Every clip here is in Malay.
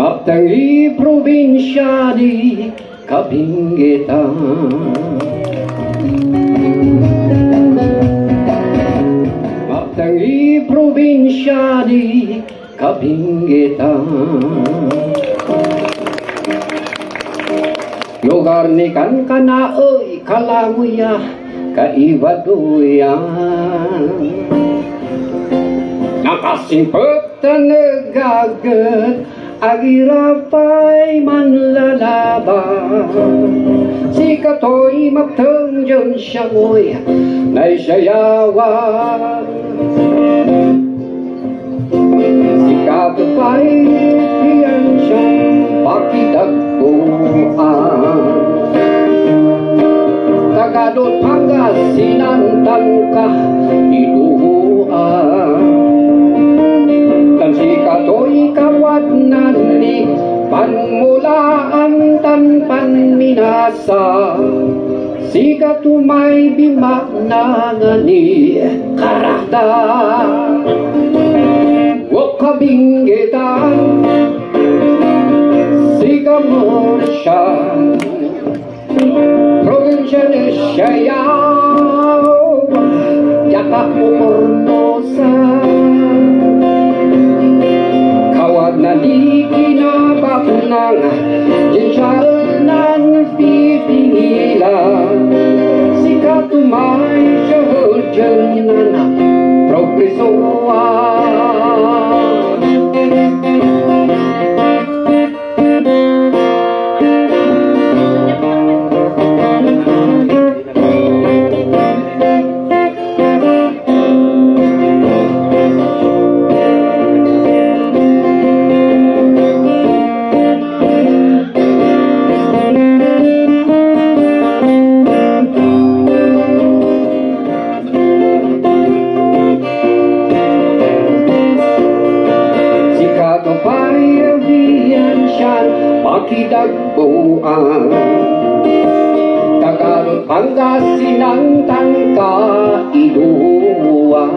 Maptangi probinsya di Kabingitan, Maptangi probinsya di Kabingitan. Lugar ni kan kana oi kalamuya kaibaduyan, nakasing pagtanagagat agirapay manlalaban. Si katoy magtangjan siya mo'y naisayawan. Si katupay tiyan siyang pakitagpuan. Tagadot Pangasinan ka iduhuan. Dan si katoy kawatnan ni panmulaan tan panminasa. Si katumay bimaknangan ni karahda. Wok kabinggitan si kamurasyan, probinsya ni Siayao, yakak umurnosa. Kawag na di kinabaknang jinsyanan pipingilan. Si katumay syahujanan progresoan. Pakidagbuan, Tagalog Pangasinan tangka iduan.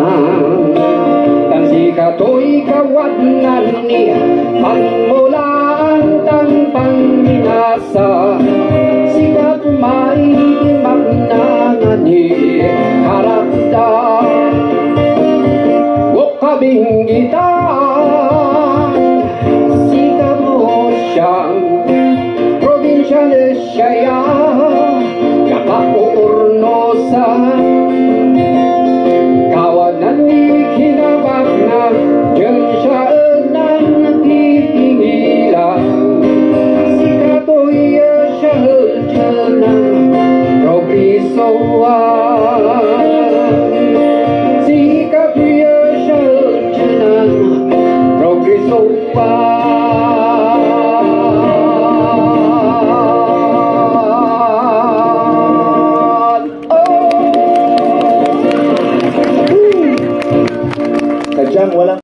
Dan si katoy kawatnan ni panmulaan tan pangminasa. Si katumay magnangan ni karapda. Wok kabinggitan si kamosyan, probinsya ni Siayao, kapapurnosa. Kawanan ni kinabakna jinsyanan pipingilan. Si katoy syahujanan progresoan. Si katoy syahujanan progresoan.